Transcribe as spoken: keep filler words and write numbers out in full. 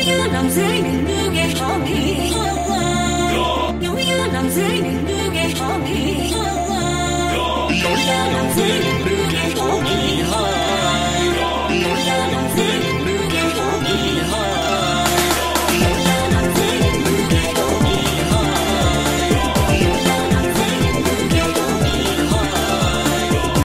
永远让最美不给好你，永远让最美不给好你，永远让最美。